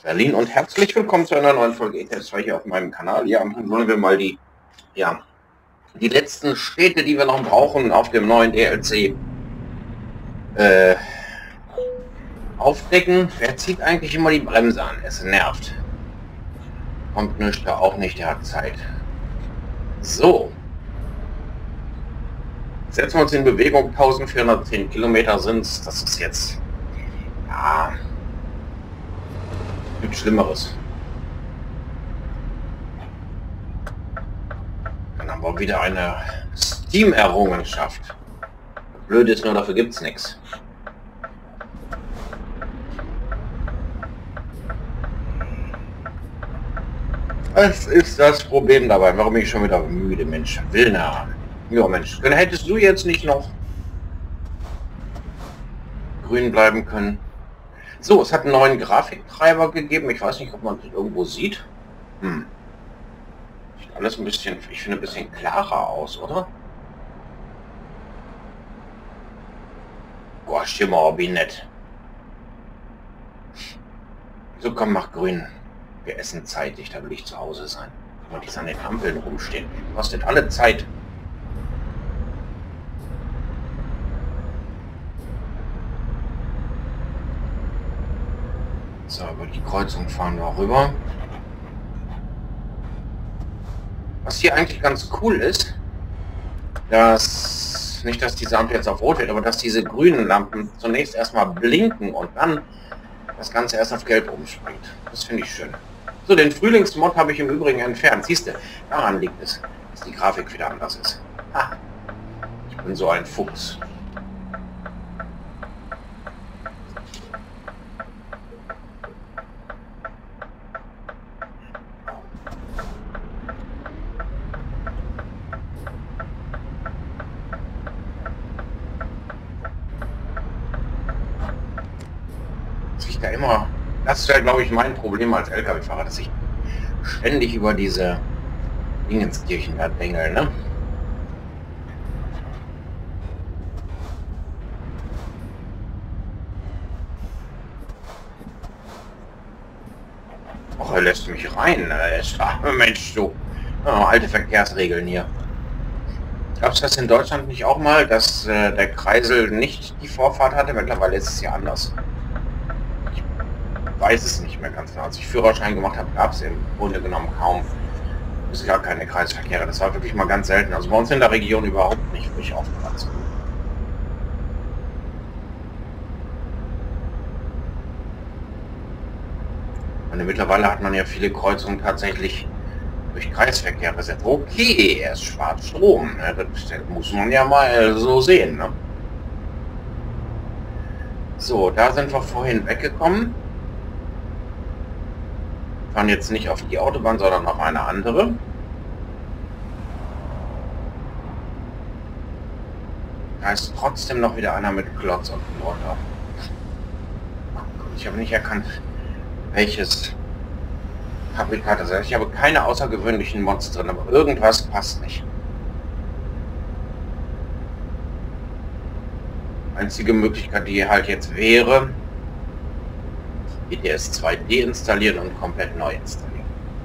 Berlin und herzlich willkommen zu einer neuen Folge ETS2 hier auf meinem Kanal. Ja, wollen wir mal die letzten Städte, die wir noch brauchen, auf dem neuen DLC aufdecken. Wer zieht eigentlich immer die Bremse an? Es nervt. Kommt nicht, da auch nicht, der hat Zeit. So. Setzen wir uns in Bewegung, 1410 Kilometer sind es. Das ist jetzt, ja, gibt Schlimmeres. Dann haben wir wieder eine Steam-Errungenschaft. Blöd ist nur, dafür gibt es nichts. Was ist das Problem dabei? Warum bin ich schon wieder müde, Mensch? Wilna. Ja, Mensch, hättest du jetzt nicht noch grün bleiben können? So, es hat einen neuen Grafiktreiber gegeben. Ich weiß nicht, ob man das irgendwo sieht. Sieht alles ein bisschen, ich finde, ein bisschen klarer aus, oder? Boah, Schimmer, wie nett. So, komm, mach grün. Wir essen zeitig, da will ich zu Hause sein. Und die an den Ampeln rumstehen. Kostet alle Zeit. So, über die Kreuzung fahren wir rüber. Was hier eigentlich ganz cool ist, dass nicht, dass diese Ampel jetzt auf Rot wird, aber dass diese grünen Lampen zunächst erstmal blinken und dann das Ganze erst auf Gelb umspringt. Das finde ich schön. So, den Frühlingsmod habe ich im Übrigen entfernt. Siehst du, daran liegt es, dass die Grafik wieder anders ist. Ha, ich bin so ein Fuchs. Da immer, das ist ja, glaube ich, mein Problem als LKW-Fahrer, dass ich ständig über diese Dingenskirchen da bengel, ne? Och, er lässt mich rein, Mensch, du. Oh, alte Verkehrsregeln hier. Gab es das in Deutschland nicht auch mal, dass der Kreisel nicht die Vorfahrt hatte? Mittlerweile ist es ja anders. Weiß es nicht mehr ganz genau. Als ich Führerschein gemacht habe, gab es im Grunde genommen kaum bis gar keine Kreisverkehre. Das war wirklich mal ganz selten. Also bei uns in der Region überhaupt nicht, wo ich aufgewachsen bin. Und mittlerweile hat man ja viele Kreuzungen tatsächlich durch Kreisverkehr besetzt. Okay, er ist Schwarzstrom. Das muss man ja mal so sehen. Ne? So, da sind wir vorhin weggekommen. Fahren jetzt nicht auf die Autobahn, sondern auf eine andere. Da ist trotzdem noch wieder einer mit Klotz und Motor. Ich habe nicht erkannt, welches Fabrikat das ist. Ich habe keine außergewöhnlichen Mods drin, aber irgendwas passt nicht. Einzige Möglichkeit, die halt jetzt wäre, ETS2 deinstallieren und komplett neu installieren.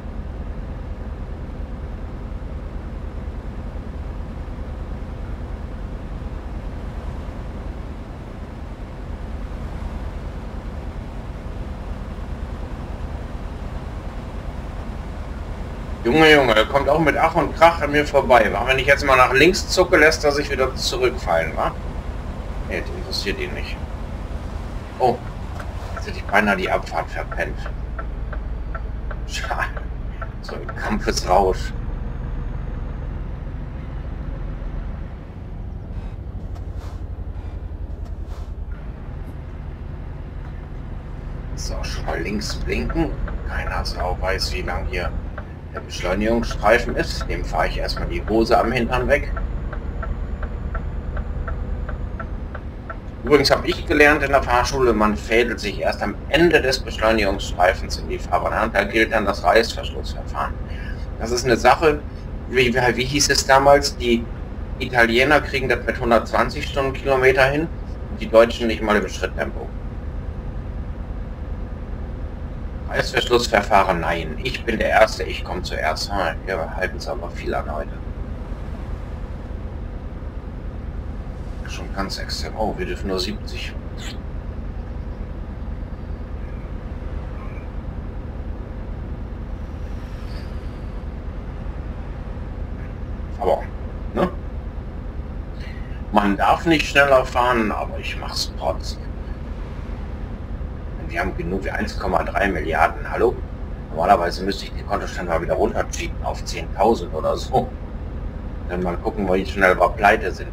Junge, er kommt auch mit Ach und Krach an mir vorbei. Wenn ich jetzt mal nach links zucke, lässt er sich wieder zurückfallen, wa? Nee, das interessiert ihn nicht. Oh. Jetzt hätte ich beinahe die Abfahrt verpennt. Schade. So ein Kampfesrausch. So, schon mal links blinken. Keiner Sau weiß, wie lang hier der Beschleunigungsstreifen ist. Dem fahre ich erstmal die Hose am Hintern weg. Übrigens habe ich gelernt in der Fahrschule, man fädelt sich erst am Ende des Beschleunigungsstreifens in die Fahrbahn. Und da gilt dann das Reißverschlussverfahren. Das ist eine Sache, wie hieß es damals, die Italiener kriegen das mit 120 Stundenkilometer hin und die Deutschen nicht mal im Schritttempo. Reißverschlussverfahren, nein. Ich bin der Erste, ich komme zuerst. Wir halten es aber viel an heute. Schon ganz extrem. Oh, wir dürfen nur 70. Aber, ne? Man darf nicht schneller fahren, aber ich mach's trotzdem. Wir haben genug wie 1,3 Milliarden. Hallo? Normalerweise müsste ich den Kontostand mal wieder runterschieben auf 10.000 oder so. Dann mal gucken, wie schnell wir pleite sind.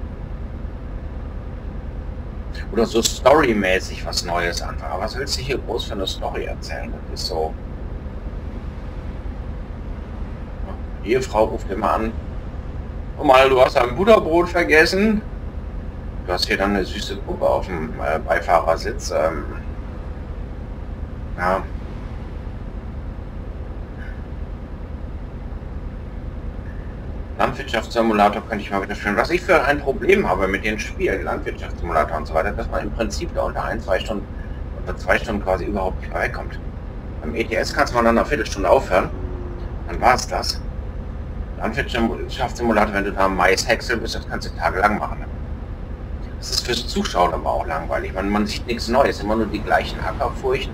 Oder so storymäßig was Neues anfangen. Aber was willst du hier groß für eine Story erzählen? Das ist so. Die Ehefrau ruft immer an. Oh mal, du hast ein Butterbrot vergessen. Du hast hier dann eine süße Puppe auf dem Beifahrersitz. Ja. Landwirtschaftssimulator könnte ich mal wieder spielen. Was ich für ein Problem habe mit den Spielen, Landwirtschaftssimulator und so weiter, dass man im Prinzip da unter 2 Stunden quasi überhaupt nicht mehr wegkommt. Beim ETS kannst du mal nach einer Viertelstunde aufhören. Dann war es das. Landwirtschaftssimulator, wenn du da Maishäcksel bist, das kannst du tagelang machen. Das ist fürs Zuschauen aber auch langweilig. Man sieht nichts Neues, immer nur die gleichen Ackerfurchen.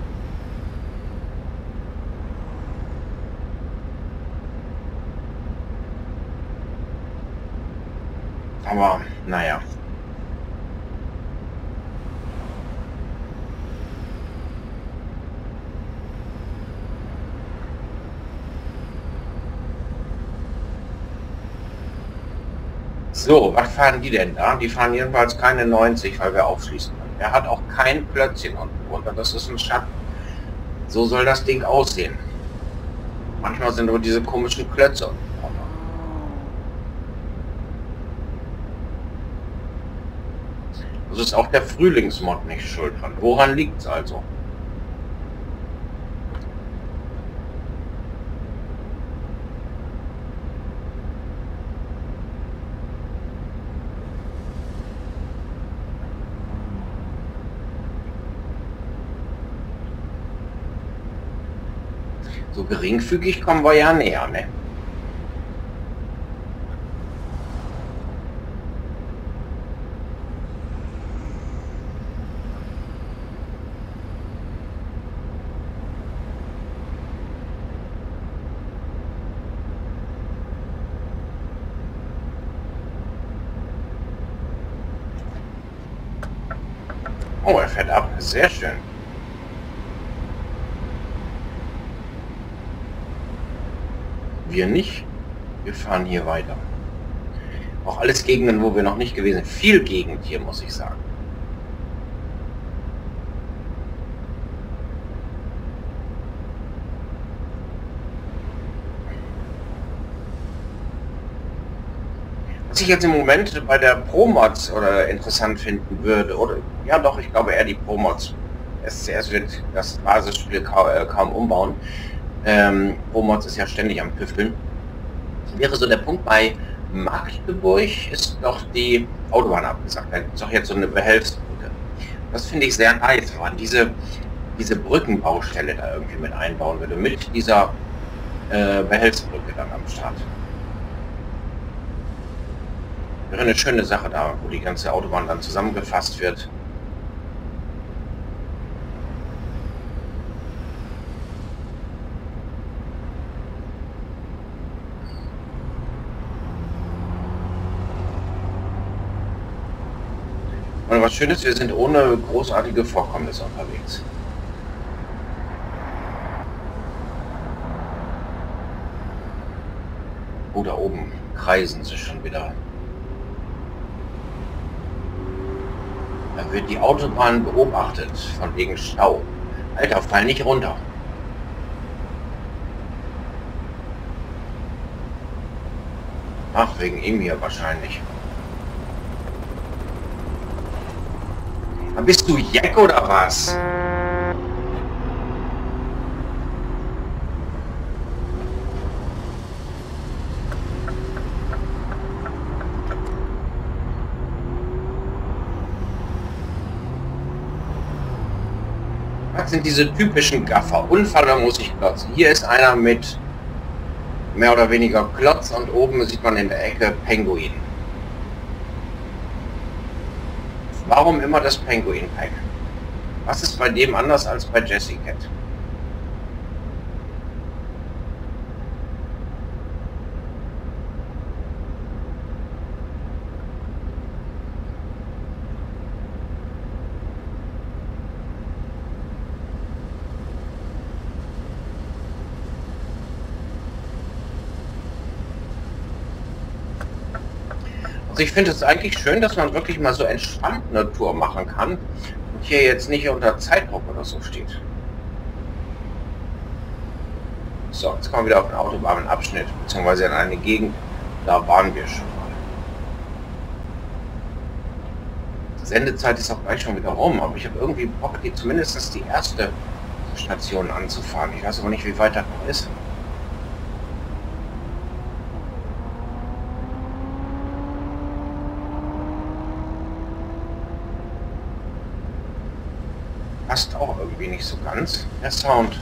Aber, naja. So, was fahren die denn da? Die fahren jedenfalls keine 90, weil wir aufschließen können. Er hat auch kein Klötzchen unten drunter, das ist ein Schatten. So soll das Ding aussehen. Manchmal sind nur diese komischen Klötze unten drunter. Das ist auch der Frühlingsmod nicht schuld dran. Woran liegt es also? So geringfügig kommen wir ja näher, ne? Oh, er fährt ab. Sehr schön. Wir nicht. Wir fahren hier weiter. Auch alles Gegenden, wo wir noch nicht gewesen sind. Viel Gegend hier, muss ich sagen. Was ich jetzt im Moment bei der Pro-Mods oder interessant finden würde, oder ja doch, ich glaube eher die Pro-Mods. SCS wird das Basisspiel kaum umbauen. Pro-Mods ist ja ständig am Tüfteln. Wäre so der Punkt bei Magdeburg, ist doch die Autobahn abgesagt. Da gibt es doch jetzt so eine Behelfsbrücke. Das finde ich sehr nice, wenn man diese Brückenbaustelle da irgendwie mit einbauen würde, mit dieser Behelfsbrücke dann am Start. Wäre eine schöne Sache da, wo die ganze Autobahn dann zusammengefasst wird. Und was Schönes, wir sind ohne großartige Vorkommnisse unterwegs. Oh, da oben kreisen sie schon wieder. Da wird die Autobahn beobachtet, von wegen Stau. Alter, fall nicht runter. Ach, wegen ihm hier wahrscheinlich. Bist du Jack oder was? Was? Das sind diese typischen Gaffer. Unfall, da muss ich klotzen. Hier ist einer mit mehr oder weniger Klotz und oben sieht man in der Ecke Penguin. Warum immer das Penguin-Pack? Was ist bei dem anders als bei Jessie Cat? Also ich finde es eigentlich schön, dass man wirklich mal so entspannt eine Tour machen kann und hier jetzt nicht unter Zeitdruck oder so steht. So, jetzt kommen wir wieder auf den Autobahnabschnitt, beziehungsweise in eine Gegend, da waren wir schon mal. Die Sendezeit ist auch gleich schon wieder rum, aber ich habe irgendwie Bock, zumindest die erste Station anzufahren. Ich weiß aber nicht, wie weit das noch ist. Passt auch irgendwie nicht so ganz, der Sound.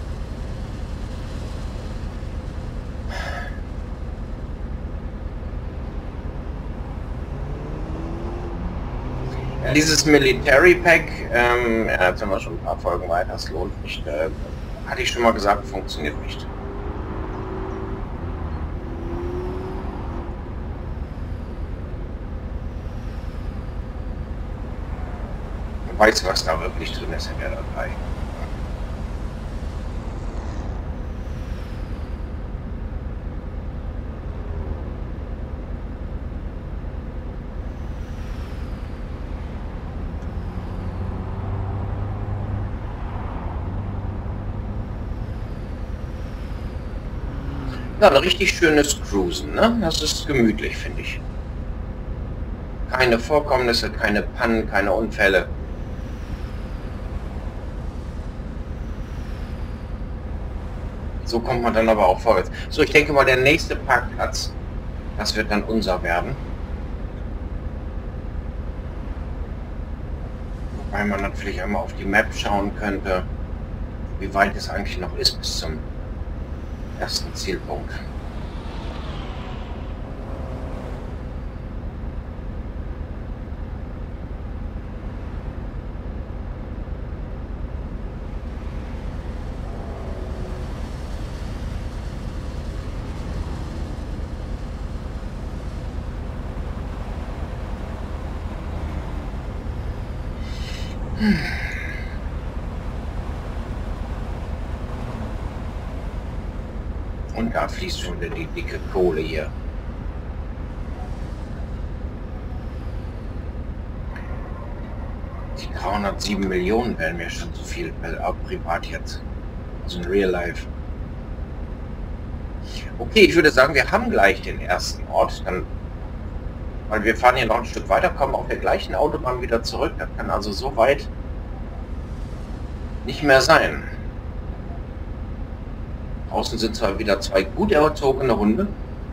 Ja, dieses Military Pack, jetzt haben wir schon ein paar Folgen weiter, es lohnt nicht. Hatte ich schon mal gesagt, funktioniert nicht. Weiß, was da wirklich drin ist in der Datei. Ja, ein richtig schönes Cruisen, ne? Das ist gemütlich, finde ich. Keine Vorkommnisse, keine Pannen, keine Unfälle. So kommt man dann aber auch vorwärts. So, ich denke mal, der nächste Parkplatz, das wird dann unser werden. Wobei man natürlich einmal auf die Map schauen könnte, wie weit es eigentlich noch ist bis zum ersten Zielpunkt. Und da fließt schon wieder die dicke Kohle hier. Die 307 Millionen wären mir schon zu viel, privat jetzt. Also in Real Life. Okay, ich würde sagen, wir haben gleich den ersten Ort. Dann, weil wir fahren hier noch ein Stück weiter, kommen auf der gleichen Autobahn wieder zurück. Das kann also so weit nicht mehr sein. Außen sind zwar wieder zwei gut erzogene Hunde.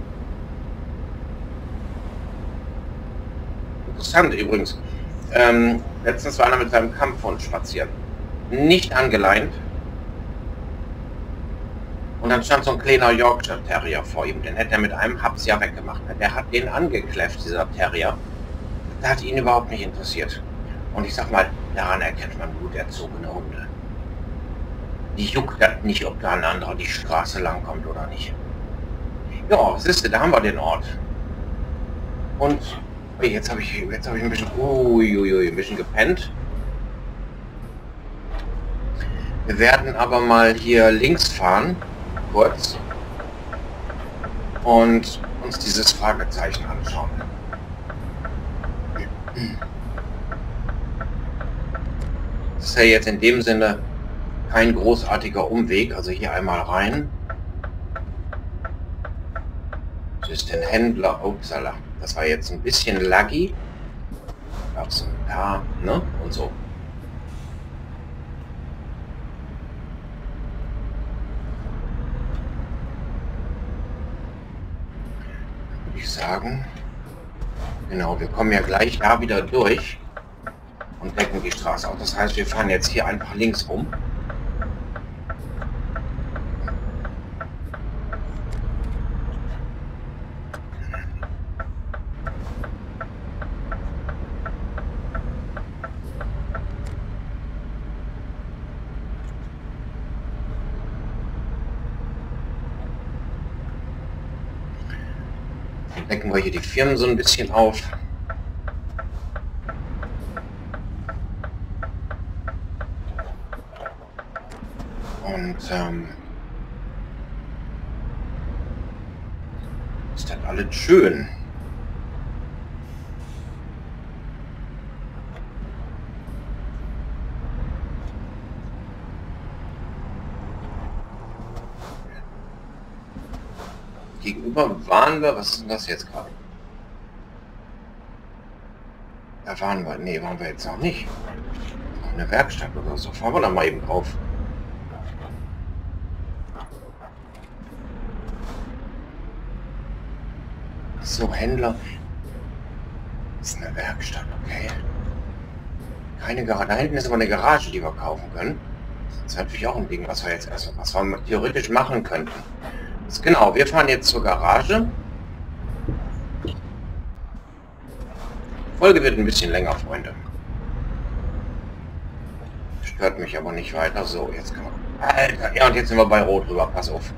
Interessant übrigens. Letztens war einer mit seinem Kampfhund spazieren. Nicht angeleint. Und dann stand so ein kleiner Yorkshire Terrier vor ihm. Den hätte er mit einem Haps ja weggemacht. Der hat den angekläfft, dieser Terrier. Das hat ihn überhaupt nicht interessiert. Und ich sag mal, daran erkennt man gut erzogene Hunde. Die juckt das nicht, ob da ein anderer die Straße lang kommt oder nicht. Ja, siehst du, da haben wir den Ort. Und jetzt habe ich ein bisschen, ein bisschen gepennt. Wir werden aber mal hier links fahren, kurz, und uns dieses Fragezeichen anschauen. Das ist ja jetzt in dem Sinne kein großartiger Umweg, also hier einmal rein. Das ist ein Händler, upsala, das war jetzt ein bisschen laggy. Gab es ein paar, ne, und so. Würde ich sagen, genau, wir kommen ja gleich da wieder durch und decken die Straße auf. Das heißt, wir fahren jetzt hier einfach links rum. Dann decken wir hier die Firmen so ein bisschen auf. Und ist das alles schön. Gegenüber waren wir, was ist denn das jetzt gerade? Da waren wir, nee, waren wir jetzt noch nicht. Noch eine Werkstatt oder so, fahren wir da mal eben drauf. So, Händler. Das ist eine Werkstatt, okay. Keine Garage, da hinten ist aber eine Garage, die wir kaufen können. Das ist natürlich auch ein Ding, was wir jetzt erstmal, was wir theoretisch machen könnten. Genau, wir fahren jetzt zur Garage. Die Folge wird ein bisschen länger, Freunde. Stört mich aber nicht weiter. So, jetzt kann man... Alter, ja, und jetzt sind wir bei Rot rüber. Pass auf.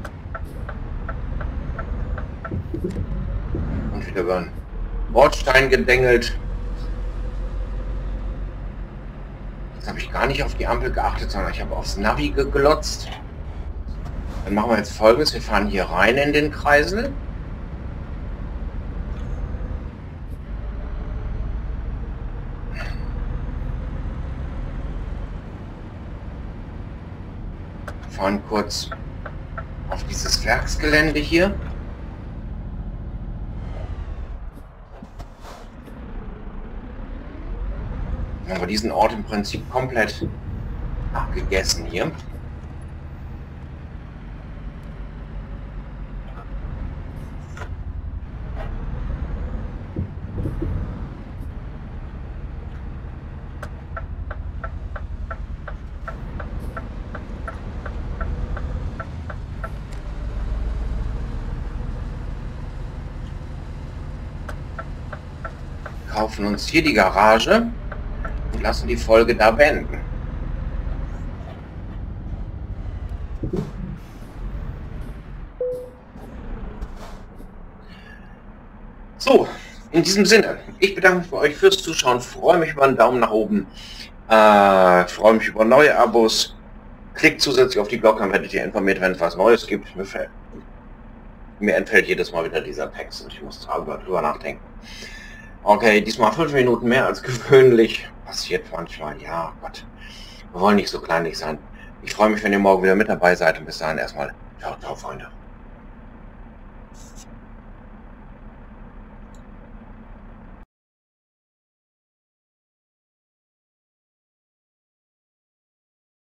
Und wieder über den Bordstein gedengelt. Jetzt habe ich gar nicht auf die Ampel geachtet, sondern ich habe aufs Navi geglotzt. Dann machen wir jetzt Folgendes. Wir fahren hier rein in den Kreisel. Fahren kurz auf dieses Werksgelände hier. Dann haben wir diesen Ort im Prinzip komplett abgegessen hier. Kaufen uns hier die Garage und lassen die Folge da beenden. So, in diesem Sinne, ich bedanke mich bei euch fürs Zuschauen, freue mich über einen Daumen nach oben, freue mich über neue Abos, klickt zusätzlich auf die Glocke, dann werdet ihr informiert, wenn es was Neues gibt. Mir entfällt jedes Mal wieder dieser Text und ich muss drüber nachdenken. Okay, diesmal 5 Minuten mehr als gewöhnlich. Passiert manchmal, ja Gott. Wir wollen nicht so kleinlich sein. Ich freue mich, wenn ihr morgen wieder mit dabei seid und bis dahin erstmal ciao, ciao, Freunde.